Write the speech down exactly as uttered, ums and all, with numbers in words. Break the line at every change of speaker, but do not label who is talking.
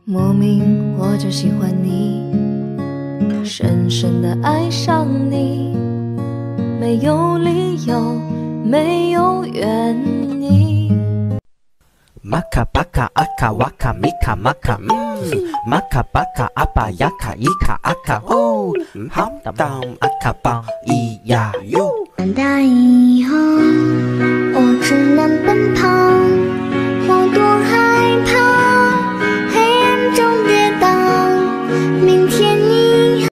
莫名我就喜欢你，深深地爱上你，没有理由，没有原因。
玛卡巴卡阿卡瓦卡米卡玛卡，嗯，玛卡巴卡阿巴雅卡伊卡阿卡哦，好当阿卡邦咿呀哟。
长大以后。